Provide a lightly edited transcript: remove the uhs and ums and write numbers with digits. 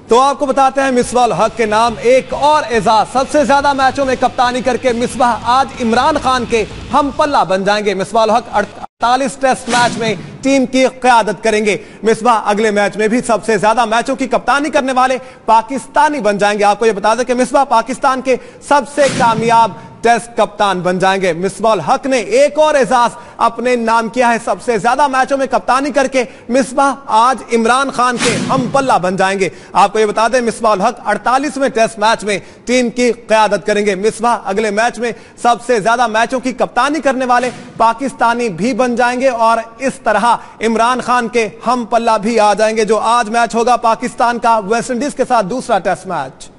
तो आपको बताते हैं मिसबाह हक के नाम एक और एजाज, सबसे ज्यादा मैचों में कप्तानी करके मिसबाह आज इमरान खान के हम पल्ला बन जाएंगे। मिसबाह हक 48 टेस्ट मैच में टीम की क़यादत करेंगे। मिसबाह अगले मैच में भी सबसे ज्यादा मैचों की कप्तानी करने वाले पाकिस्तानी बन जाएंगे। आपको यह बता दें कि मिसबाह पाकिस्तान के सबसे कामयाब टेस्ट कप्तान बन जाएंगे। मिसबाह हक ने एक और एजाज अपने नाम किया है, सबसे ज्यादा मैचों में कप्तानी करके मिसबाह आज इमरान खान के हम पल्ला बन जाएंगे। आपको यह बता दें मिसबाह हक 48वें टेस्ट मैच में टीम की क़यादत करेंगे। मिसबाह अगले मैच में सबसे ज्यादा मैचों की कप्तानी करने वाले पाकिस्तानी भी बन जाएंगे और इस तरह इमरान खान के हम पल्ला भी आ जाएंगे। जो आज मैच होगा पाकिस्तान का वेस्ट इंडीज के साथ दूसरा टेस्ट मैच।